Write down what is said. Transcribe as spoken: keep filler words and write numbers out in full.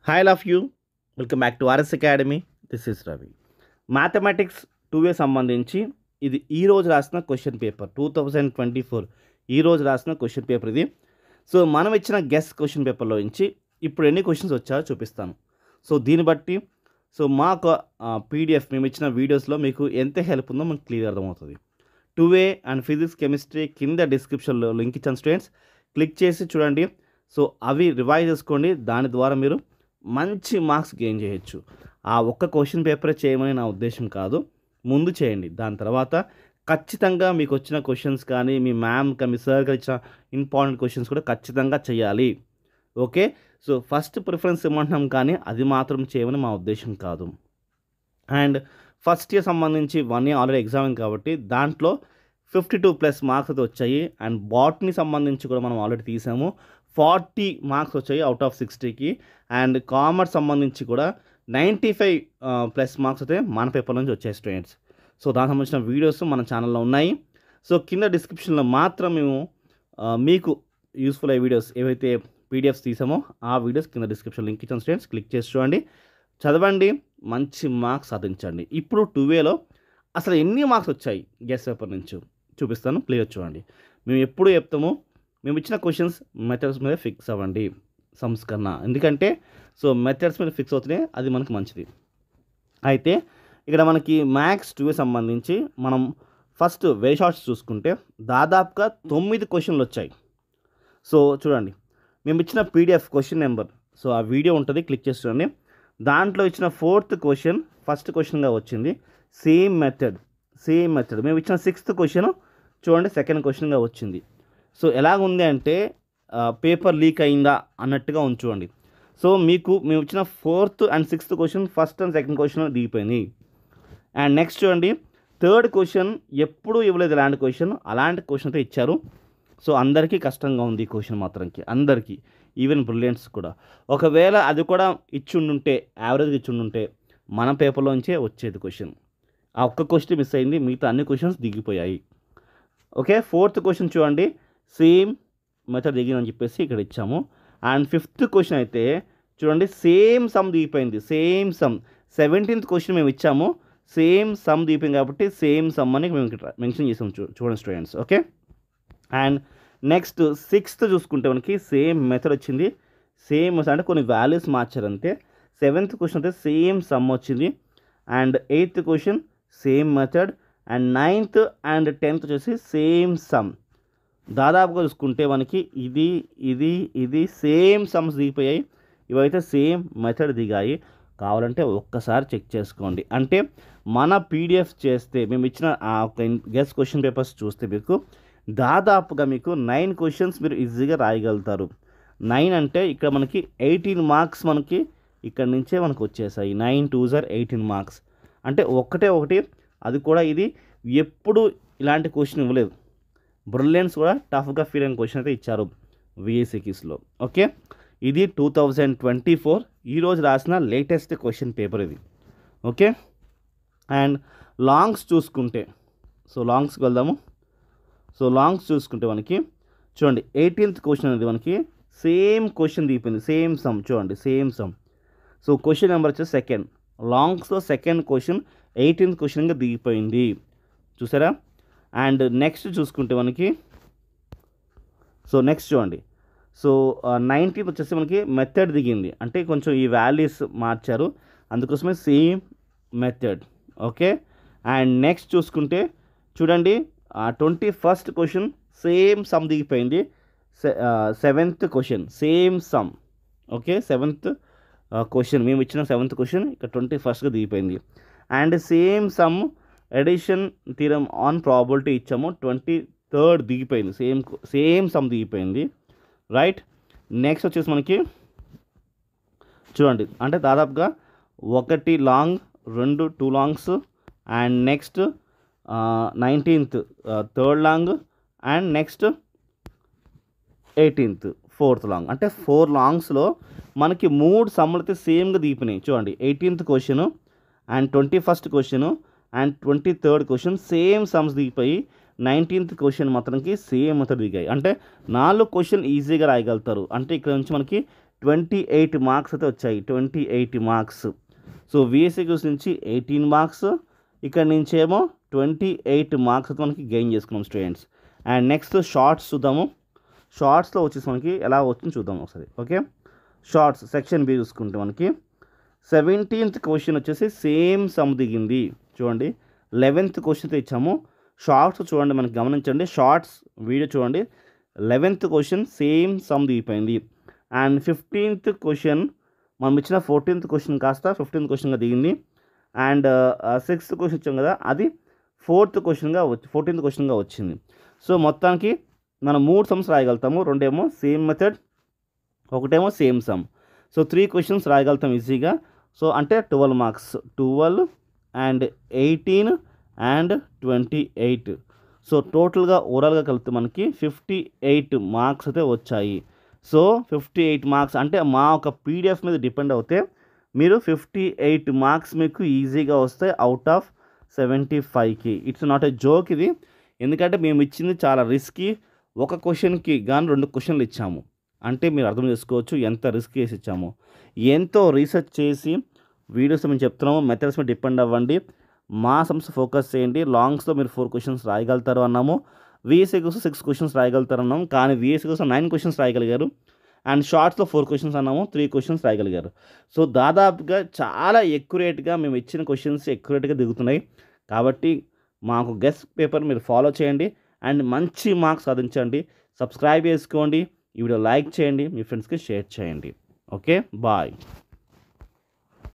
Hi, all of you. Welcome back to RS academy. This is Ravi. Mathematics two A సంబంధించి ఇది ఈ రోజు రాసిన question paper two thousand twenty four ఈ రోజు రాసిన క్వశ్చన్ పేపర్ ఇది. సో మనం ఇచ్చిన గెస్ క్వశ్చన్ పేపర్లో నుంచి ఇప్పుడు ఎన్ని క్వశ్చన్స్ వచ్చాయో చూపిస్తాను. సో దీన్ని బట్టి సో మాకు పీడిఎఫ్ మేము ఇచ్చిన వీడియోస్లో మీకు ఎంత హెల్ప్ ఉందో మనకు క్లియర్ అర్థమవుతుంది. Two A and physics chemistry కింద డిస్క్రిప్షన్లో లింక్ ఇచ్చాను స్టూడెంట్స్, క్లిక్ చేసి చూడండి. సో అవి రివైజ్ చేసుకోండి, దాని ద్వారా మీరు మంచి మార్క్స్ గెయిన్ చేయొచ్చు. ఆ ఒక్క క్వశ్చన్ పేపరే చేయమని నా ఉద్దేశం కాదు, ముందు చేయండి. దాని తర్వాత ఖచ్చితంగా మీకు వచ్చిన క్వశ్చన్స్ కానీ మీ మ్యామ్ మీ సార్ ఇచ్చిన ఇంపార్టెంట్ క్వశ్చన్స్ కూడా ఖచ్చితంగా చేయాలి. ఓకే, సో ఫస్ట్ ప్రిఫరెన్స్ ఇవ్వమంటున్నాం కానీ అది మాత్రం చేయమని మా ఉద్దేశం కాదు. అండ్ ఫస్ట్ ఇయర్ సంబంధించి వన్ ఇయర్ ఆల్రెడీ ఎగ్జామ్ ఉంది కాబట్టి దాంట్లో ఫిఫ్టీ టూ ప్లస్ మార్క్స్ అయితే వచ్చాయి. అండ్ బాట్నీ సంబంధించి కూడా మనం ఆల్రెడీ తీసాము, ఫార్టీ మార్క్స్ వచ్చాయి అవుట్ ఆఫ్ సిక్స్టీకి. అండ్ కామర్స్ సంబంధించి కూడా నైంటీ ఫైవ్ ప్లస్ మార్క్స్ అయితే మన పేపర్ నుంచి వచ్చాయి స్టూడెంట్స్. సో దానికి సంబంధించిన వీడియోస్ మన ఛానల్లో ఉన్నాయి. సో కింద డిస్క్రిప్షన్లో మాత్రం మేము మీకు యూస్ఫుల్ అయ్యే వీడియోస్ ఏవైతే పీడిఎఫ్స్ తీసామో ఆ వీడియోస్ కింద డిస్క్రిప్షన్ లింక్ ఇచ్చాను స్టూడెంట్స్, క్లిక్ చేసి చూడండి, చదవండి, మంచి మార్క్స్ సాధించండి. ఇప్పుడు టూ వేలో అసలు ఎన్ని మార్క్స్ వచ్చాయి గెస్ పేపర్ నుంచి చూపిస్తాను, క్లియర్ చూడండి. మేము ఎప్పుడు చెప్తాము, మేము ఇచ్చిన క్వశ్చన్స్ మెథడ్స్ మీద ఫిక్స్ అవ్వండి సమ్స్ కన్నా, ఎందుకంటే సో మెథడ్స్ మీద ఫిక్స్ అవుతున్నాయి, అది మనకు మంచిది. అయితే ఇక్కడ మనకి మ్యాథ్స్ టూ సంబంధించి మనం ఫస్ట్ వెరీ షార్ట్స్ చూసుకుంటే దాదాపుగా తొమ్మిది క్వశ్చన్లు వచ్చాయి. సో చూడండి, మేము ఇచ్చిన పీడిఎఫ్ క్వశ్చన్ నెంబర్, సో ఆ వీడియో ఉంటుంది, క్లిక్ చేసి చూడండి. దాంట్లో ఇచ్చిన ఫోర్త్ క్వశ్చన్ ఫస్ట్ క్వశ్చన్గా వచ్చింది, సేమ్ మెథడ్ సేమ్ మెథడ్. మేము ఇచ్చిన సిక్స్త్ క్వశ్చన్ చూడండి సెకండ్ క్వశ్చన్గా వచ్చింది. సో ఎలాగుంది అంటే పేపర్ లీక్ అయిందా అన్నట్టుగా ఉంచుకోండి. సో మీకు మేము ఇచ్చిన fourth and sixth question first and second question దిగిపోయింది. అండ్ నెక్స్ట్ చూడండి థర్డ్ క్వశ్చన్ ఎప్పుడు ఇవ్వలేదు ఇలాంటి క్వశ్చన్, అలాంటి క్వశ్చన్ అయితే ఇచ్చారు. సో అందరికీ కష్టంగా ఉంది ఈ క్వశ్చన్ మాత్రంకి, అందరికీ, ఈవెన్ బ్రిలియంట్స్ కూడా. ఒకవేళ అది కూడా ఇచ్చుండుంటే, యావరేజ్గా ఇచ్చుండుంటే మన పేపర్లోంచే వచ్చేది క్వశ్చన్. ఆ ఒక్క క్వశ్చన్ మిస్ అయింది, మిగతా అన్ని క్వశ్చన్స్ దిగిపోయాయి. ఓకే, ఫోర్త్ క్వశ్చన్ చూడండి సేమ్ మెథడ్ దిగిందని చెప్పేసి ఇక్కడ ఇచ్చాము. అండ్ ఫిఫ్త్ క్వశ్చన్ అయితే చూడండి సేమ్ సమ్ దిగిపోయింది, సేమ్ సమ్. సెవెంటీన్త్ క్వశ్చన్ మేము ఇచ్చాము, సేమ్ సమ్ దిగిపోయింది కాబట్టి సేమ్ సమ్ అని మేము ఇక్కడ మెన్షన్ చేసాము చూ చూడండి students. Okay, and next sixth చూసుకుంటే మనకి సేమ్ మెథడ్ వచ్చింది, సేమ్ అంటే కొన్ని వాల్యూస్ మార్చారంతే. సెవెంత్ క్వశ్చన్ అయితే సేమ్ సమ్ వచ్చింది. And eighth question same method. And ninth and tenth వచ్చేసి సేమ్ సమ్. దాదాపుగా చూసుకుంటే మనకి ఇది ఇది ఇది సేమ్ సమ్స్ దిగిపోయాయి, ఇవైతే సేమ్ మెథడ్ దిగాయి. కావాలంటే ఒక్కసారి చెక్ చేసుకోండి. అంటే మన పీడిఎఫ్ చేస్తే మేము ఇచ్చిన ఆ ఒక గెస్ క్వశ్చన్ పేపర్స్ చూస్తే మీకు దాదాపుగా మీకు నైన్ క్వశ్చన్స్ మీరు ఈజీగా రాయగలుగుతారు. నైన్ అంటే ఇక్కడ మనకి ఎయిటీన్ మార్క్స్ మనకి ఇక్కడ నుంచే మనకు వచ్చేసాయి. నైన్ టూ జర్ ఎయిటీన్ మార్క్స్ అంటే ఒకటే ఒకటి, అది కూడా ఇది ఎప్పుడు ఇలాంటి క్వశ్చన్ ఇవ్వలేదు. బ్రిలియన్స్ కూడా టఫ్గా ఫీల్ అయిన క్వశ్చన్ అయితే ఇచ్చారు విఎస్సికిస్లో. ఓకే, ఇది టూ థౌజండ్ ట్వంటీ ఫోర్ ఈరోజు రాసిన లేటెస్ట్ క్వశ్చన్ పేపర్ ఇది. ఓకే, అండ్ లాంగ్స్ చూసుకుంటే, సో లాంగ్స్కి వెళ్దాము. సో లాంగ్స్ చూసుకుంటే మనకి చూడండి ఎయిటీన్త్ క్వశ్చన్ అనేది మనకి సేమ్ క్వశ్చన్ దిగిపోయింది, సేమ్ సమ్. చూడండి same sum. So question number వచ్చేసి సెకండ్, లాంగ్స్లో సెకండ్ క్వశ్చన్ ఎయిటీన్త్ క్వశ్చన్గా దిగిపోయింది, చూసారా. అండ్ నెక్స్ట్ చూసుకుంటే మనకి సో నెక్స్ట్ చూడండి సో నైన్టీన్త్ వచ్చేసి మనకి మెథడ్ దిగింది, అంటే కొంచెం ఈ వాల్యూస్ మార్చారు, అందుకోసమే same method. Okay, and next చూసుకుంటే చూడండి twenty first question same sum దిగిపోయింది. Seventh question same sum. Okay, seventh question మేము ఇచ్చిన సెవెంత్ క్వశ్చన్ ఇక్కడ ట్వంటీ ఫస్ట్గా దిగిపోయింది. And same sum addition theorem on probability ఇచ్చాము, ట్వంటీ థర్డ్ దిగిపోయింది, సేమ్ సేమ్ సమ్ దిగిపోయింది, రైట్. నెక్స్ట్ వచ్చేసి మనకి చూడండి అంటే దాదాపుగా ఒకటి లాంగ్, రెండు two longs. And next nineteenth third long. And next eighteenth fourth long. అంటే ఫోర్ లాంగ్స్లో మనకి మూడు సమ్ములు అయితే సేమ్గా దిగిపోయినాయి. చూడండి eighteenth question and twenty first question and twenty third question same sums దిగిపోయి నైన్టీన్త్ క్వశ్చన్ మాత్రంకి సేమ్ మెథడ్ దిగాయి. అంటే నాలుగు క్వశ్చన్ ఈజీగా రాయగలుగుతారు. అంటే ఇక్కడ నుంచి మనకి ట్వంటీ ఎయిట్ మార్క్స్ అయితే వచ్చాయి, twenty eight marks. So VSQs నుంచి ఎయిటీన్ మార్క్స్, ఇక్కడ నుంచేమో ట్వంటీ ఎయిట్ మార్క్స్ అయితే మనకి గెయిన్ చేసుకున్నాం స్టూడెంట్స్. అండ్ నెక్స్ట్ షార్ట్స్ చూద్దాము. షార్ట్స్లో వచ్చేసి మనకి ఎలా వచ్చింది చూద్దాం ఒకసారి. ఓకే, షార్ట్స్ సెక్షన్ బి చూసుకుంటే మనకి సెవెంటీన్త్ క్వశ్చన్ వచ్చేసి సేమ్ సమ్ దిగింది చూడండి. లెవెన్త్ క్వశ్చన్తో ఇచ్చాము. షార్ట్స్ చూడండి, మనకి గమనించండి, షార్ట్స్ వీడియో చూడండి. లెవెన్త్ క్వశ్చన్ సేమ్ సమ్ దిగిపోయింది. అండ్ ఫిఫ్టీన్త్ క్వశ్చన్ మనం ఇచ్చిన ఫోర్టీన్త్ క్వశ్చన్ కాస్త ఫిఫ్టీన్త్ క్వశ్చన్గా దిగింది. అండ్ సిక్స్త్ క్వశ్చన్ ఇచ్చాం కదా, అది ఫోర్త్ క్వశ్చన్గా వచ్చి ఫోర్టీన్త్ క్వశ్చన్గా వచ్చింది. సో మొత్తానికి మనం మూడు సమ్స్ రాయగలుగుతాము. రెండేమో సేమ్ మెథడ్, ఒకటేమో same sum. So three questions రాయగలుగుతాం ఈజీగా. సో అంటే twelve marks, twelve and eighteen and twenty eight. So టోటల్గా ఓవరాల్గా కలిపితే మనకి ఫిఫ్టీ ఎయిట్ మార్క్స్ అయితే వచ్చాయి. సో ఫిఫ్టీ ఎయిట్ మార్క్స్ అంటే మా ఒక పీడిఎఫ్ మీద డిపెండ్ అవుతే మీరు ఫిఫ్టీ ఎయిట్ మార్క్స్ మీకు ఈజీగా వస్తాయి అవుట్ ఆఫ్ సెవెంటీ ఫైవ్కి. ఇట్స్ నాట్ ఏ జోక్ ఇది, ఎందుకంటే మేము ఇచ్చింది చాలా రిస్కీ. ఒక క్వశ్చన్కి కానీ రెండు క్వశ్చన్లు ఇచ్చాము అంటే మీరు అర్థం చేసుకోవచ్చు ఎంత రిస్క్ చేసి ఇచ్చాము. ఎంతో రీసెర్చ్ చేసి వీడియోస్ మేము చెప్తున్నాము, మెథడ్స్ మీద డిపెండ్ అవ్వండి, మా సమ్స్ ఫోకస్ చేయండి. లాంగ్స్లో మీరు ఫోర్ క్వశ్చన్స్ రాయగలుగుతారు అన్నాము, విఎస్ఏ కోసం సిక్స్ క్వశ్చన్స్ రాయగలుగుతారు అన్నాము, కానీ విఎస్ఏ కోసం నైన్ క్వశ్చన్స్ రాయగలిగారు. అండ్ షార్ట్స్లో ఫోర్ క్వశ్చన్స్ అన్నాము, త్రీ క్వశ్చన్స్ రాయగలిగారు. సో దాదాపుగా చాలా ఎక్యురేట్గా మేము ఇచ్చిన క్వశ్చన్స్ ఎక్యురేట్గా దిగుతున్నాయి. కాబట్టి మాకు గెస్ట్ పేపర్ మీరు ఫాలో చేయండి అండ్ మంచి మార్క్స్ సాధించండి. సబ్స్క్రైబ్ చేసుకోండి, ఈ వీడియో లైక్ చేయండి, మీ ఫ్రెండ్స్కి షేర్ చేయండి. Okay, bye.